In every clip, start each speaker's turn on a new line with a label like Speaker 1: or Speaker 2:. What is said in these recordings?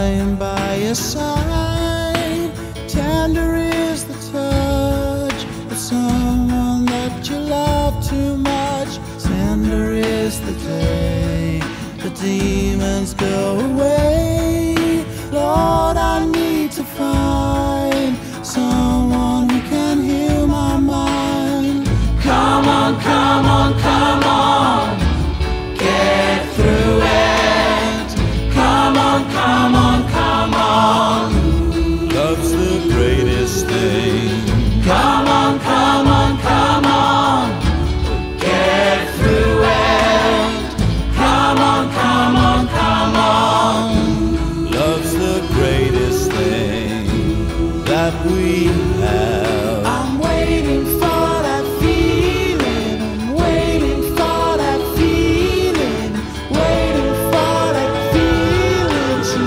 Speaker 1: lying by your side. Tender is the touch of someone that you love too much. Tender is the day the demons go away. Lord, I need to find someone who can heal my mind. Come on, come on, come on, get through it. Come on, come on, come on, love's the greatest thing. Come on, come on, come on, get through it. Come on, come on, come on, love's the greatest thing that we have. I'm waiting for that feeling. I'm waiting for that feeling. Waiting for that feeling to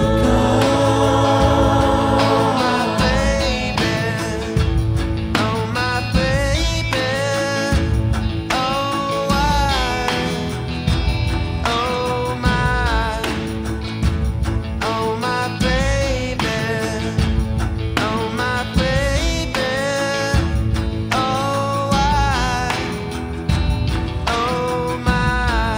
Speaker 1: come. My baby, oh my baby, oh my baby, oh my baby, oh my.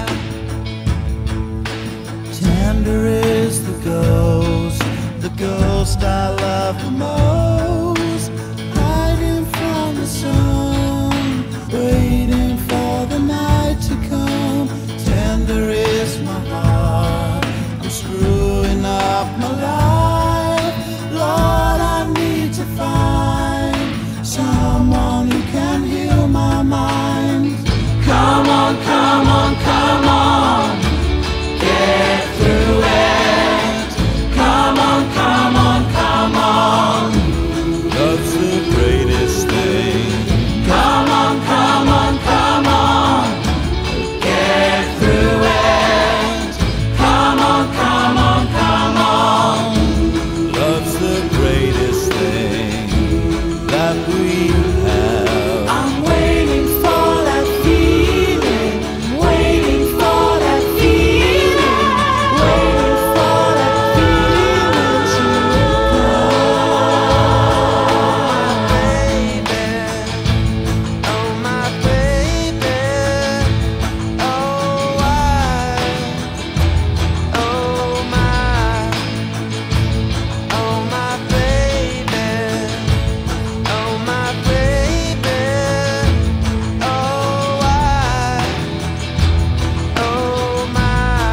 Speaker 1: Tender is the ghost I love the most, hiding from the sun, waiting for the night to come. Tender is my heart, I'm screwing up my life. Lord, I need to find someone who can heal my mind. Come on, come on, come on, get through it. Come on, come on, come on, love's the greatest thing. Come on, come on, come on, get through it. Come on, come on, come on, love's the greatest thing that we have. I'm waiting for that feeling. I'm waiting for that feeling. Waiting for that feeling to come. My baby, oh my baby, oh my baby, oh my baby, oh my.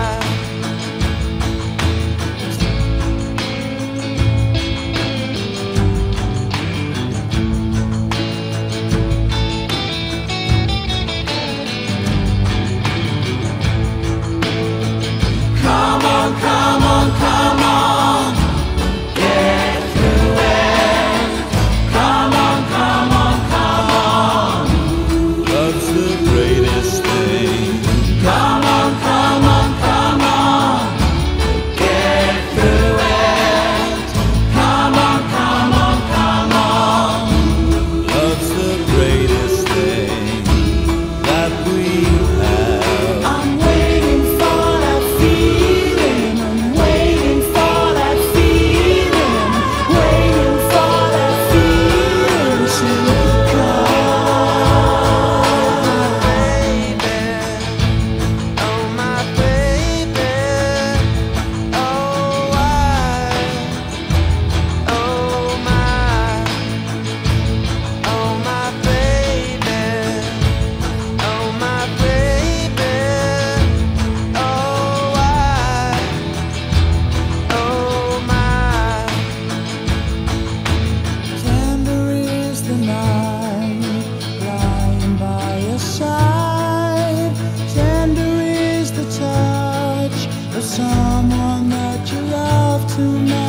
Speaker 1: Come on, come on, come on, get through it. Come on, come on, come on, love's the greatest thing. Come on, come on, come on, get through it. Come on, come on, come on, love's the greatest thing that we have. I'm waiting for that feeling. I'm waiting for that feeling. Waiting for that feeling to come. Baby, oh my baby, oh my baby, oh my baby, oh my. Tender is the night, lying by your side. Tender is the touch of someone that you love too much.